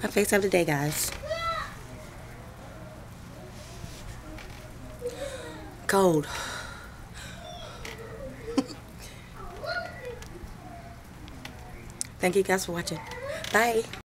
My face of the day, guys. Cold. Thank you guys for watching. Bye.